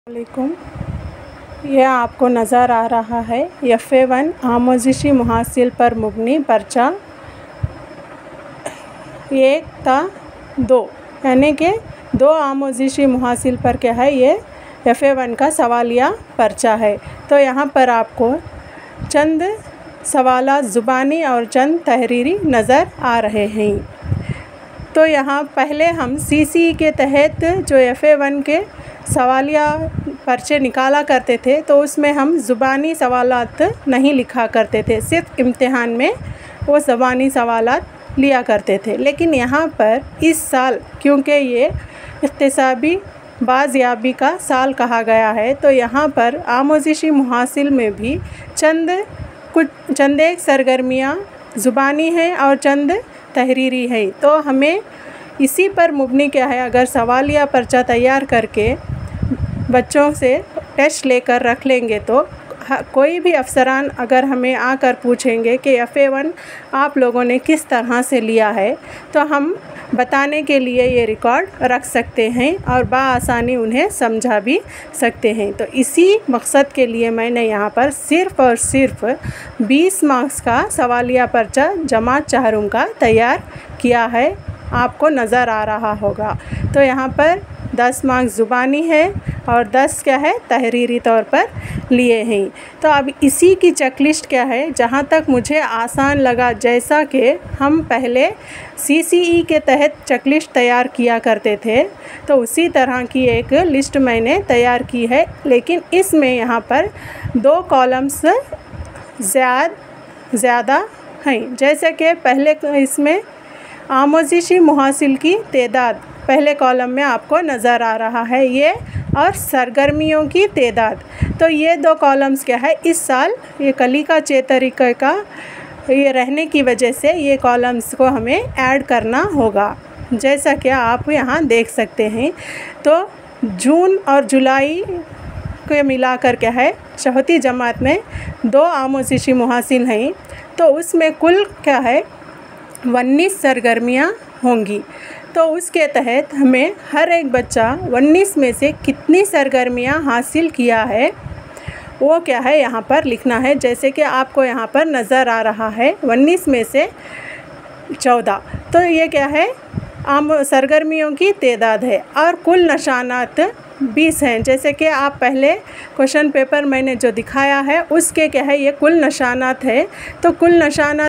वालेकुम। यह आपको नज़र आ रहा है FA1 आमोजिशी मुहासिल पर मुबनी पर्चा 1 ता 2 यानी कि 2 आमोजिशी मुहासिल पर क्या है, ये FA1 का सवालिया पर्चा है। तो यहाँ पर आपको चंद सवालात ज़ुबानी और चंद तहरीरी नज़र आ रहे हैं। तो यहाँ पहले हम CCE के तहत जो FA1 के सवालिया पर्चे निकाला करते थे, तो उसमें हम ज़ुबानी सवालात नहीं लिखा करते थे, सिर्फ इम्तिहान में वो ज़ुबानी सवालात लिया करते थे। लेकिन यहाँ पर इस साल क्योंकि ये इख्तिसाबी बाज़याबी का साल कहा गया है, तो यहाँ पर आमोजिशी मुहासिल में भी चंद एक सरगर्मियाँ ज़ुबानी हैं और चंद तहरीरी है। तो हमें इसी पर मुबनी क्या है, अगर सवालिया पर्चा तैयार करके बच्चों से टेस्ट लेकर रख लेंगे तो कोई भी अफसरान अगर हमें आकर पूछेंगे कि FA1 आप लोगों ने किस तरह से लिया है, तो हम बताने के लिए ये रिकॉर्ड रख सकते हैं और बआसानी उन्हें समझा भी सकते हैं। तो इसी मकसद के लिए मैंने यहाँ पर सिर्फ़ और सिर्फ 20 मार्क्स का सवालिया पर्चा जमात चाहरुम का तैयार किया है, आपको नज़र आ रहा होगा। तो यहाँ पर 10 मार्क्स ज़ुबानी है और 10 क्या है, तहरीरी तौर पर लिए हैं। तो अब इसी की चेकलिस्ट क्या है, जहाँ तक मुझे आसान लगा, जैसा कि हम पहले CCE के तहत चेकलिस्ट तैयार किया करते थे, तो उसी तरह की एक लिस्ट मैंने तैयार की है। लेकिन इसमें यहाँ पर 2 कॉलम्स ज़्यादा हैं। जैसे कि पहले इसमें आमोजिशी मुहासिल की तादाद पहले कॉलम में आपको नज़र आ रहा है ये, और सरगर्मियों की तादाद। तो ये 2 कॉलम्स क्या है, इस साल ये कलिका चे तरीक़े का ये रहने की वजह से ये कॉलम्स को हमें ऐड करना होगा, जैसा कि आप यहाँ देख सकते हैं। तो जून और जुलाई को मिलाकर क्या है, चौथी जमात में 2 आमोजिशी मुहासिल हैं, तो उसमें कुल क्या है 19 सरगर्मियाँ होंगी। तो उसके तहत हमें हर एक बच्चा 19 में से कितनी सरगर्मियाँ हासिल किया है वो क्या है यहाँ पर लिखना है। जैसे कि आपको यहाँ पर नज़र आ रहा है 19 में से 14, तो ये क्या है आम सरगर्मियों की तादाद है। और कुल निशानात 20 हैं, जैसे कि आप पहले क्वेश्चन पेपर मैंने जो दिखाया है उसके क्या है, ये कुल निशानात है। तो कुल निशानात